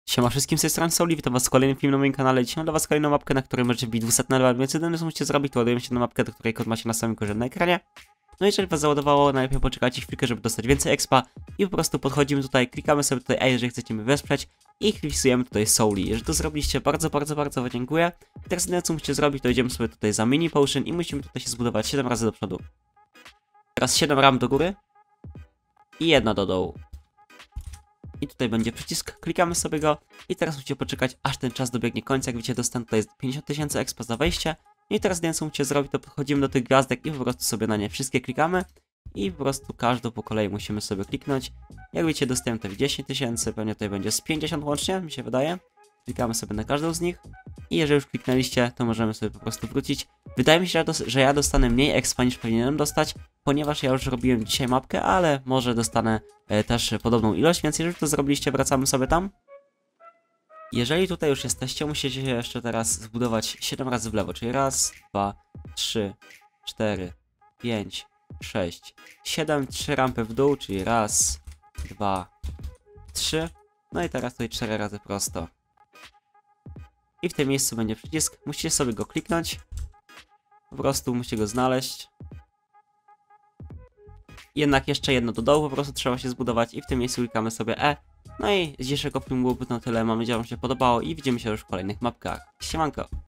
Siema wszystkim, z tej strony Souli, witam was w kolejnym filmie na moim kanale. Dzisiaj mam dla was kolejną mapkę, na której możecie wbić 200 level, więc jedyne co musicie zrobić, to ładujemy się na mapkę, do której kod macie na samym górze na ekranie. No i jeżeli was załadowało, najlepiej poczekajcie chwilkę, żeby dostać więcej expa i po prostu podchodzimy tutaj, klikamy sobie tutaj jeżeli chcecie mnie wesprzeć i wpisujemy tutaj Souli. Jeżeli to zrobiliście, bardzo dziękuję. Teraz jedyne co musicie zrobić, to idziemy sobie tutaj za mini potion i musimy tutaj się zbudować 7 razy do przodu. Teraz 7 ram do góry i 1 do dołu. I tutaj będzie przycisk, klikamy sobie go i teraz musicie poczekać, aż ten czas dobiegnie końca. Jak widzicie, dostanę tutaj 50 000 expa za wejście. I teraz jedyne co musicie zrobić, to podchodzimy do tych gwiazdek i po prostu sobie na nie wszystkie klikamy. I po prostu każdą po kolei musimy sobie kliknąć. Jak widzicie, dostałem te 10 000, pewnie tutaj będzie z 50 łącznie, mi się wydaje. Klikamy sobie na każdą z nich. I jeżeli już kliknęliście, to możemy sobie po prostu wrócić. Wydaje mi się, że ja dostanę mniej expa niż powinienem dostać, ponieważ ja już robiłem dzisiaj mapkę, ale może dostanę też podobną ilość, więc jeżeli to zrobiliście, wracamy sobie tam. Jeżeli tutaj już jesteście, musicie się jeszcze teraz zbudować 7 razy w lewo, czyli raz, 2, 3, 4, 5, 6, 7, 3 rampy w dół, czyli raz, 2, 3, no i teraz tutaj 4 razy prosto. I w tym miejscu będzie przycisk, musicie sobie go kliknąć, po prostu musicie go znaleźć. Jednak jeszcze jedno do dołu, po prostu trzeba się zbudować i w tym miejscu klikamy sobie E. No i z dzisiejszego filmu byłoby na tyle, mam nadzieję, że wam się podobało i widzimy się już w kolejnych mapkach. Siemanko!